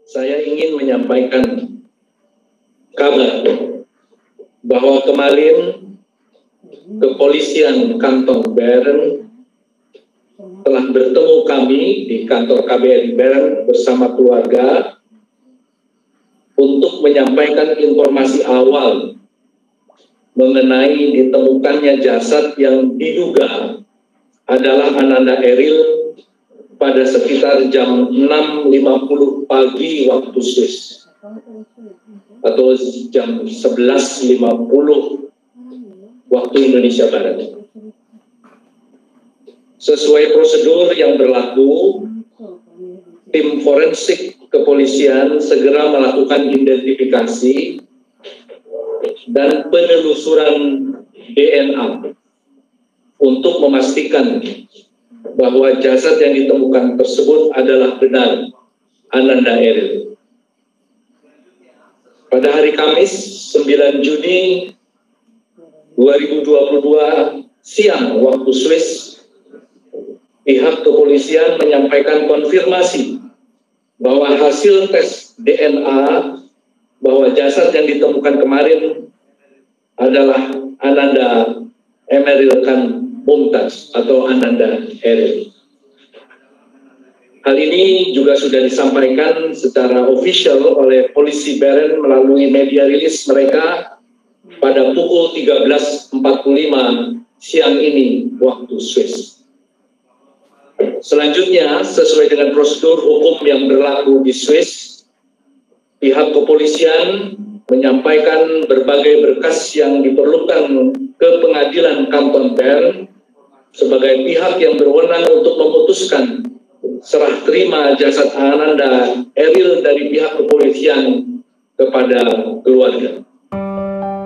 saya ingin menyampaikan kabar bahwa kemarin kepolisian Kantong Bern telah bertemu kami di kantor KBRI Bern bersama keluarga untuk menyampaikan informasi awal mengenai ditemukannya jasad yang diduga adalah Ananda Eril pada sekitar jam 6.50 pagi waktu Swiss atau jam 11.50 waktu Indonesia Barat. Sesuai prosedur yang berlaku, tim forensik kepolisian segera melakukan identifikasi dan penelusuran DNA untuk memastikan bahwa jasad yang ditemukan tersebut adalah benar Ananda Eril. Pada hari Kamis 9 Juni 2022 siang waktu Swiss, pihak kepolisian menyampaikan konfirmasi bahwa hasil tes DNA bahwa jasad yang ditemukan kemarin adalah Ananda Emeril Khan Mumtaz atau Ananda Eril. Hal ini juga sudah disampaikan secara official oleh polisi Bern melalui media rilis mereka pada pukul 13.45 siang ini waktu Swiss. Selanjutnya, sesuai dengan prosedur hukum yang berlaku di Swiss, pihak kepolisian menyampaikan berbagai berkas yang diperlukan ke pengadilan Kanton Bern sebagai pihak yang berwenang untuk memutuskan serah terima jasad Ananda Eril dari pihak kepolisian kepada keluarga.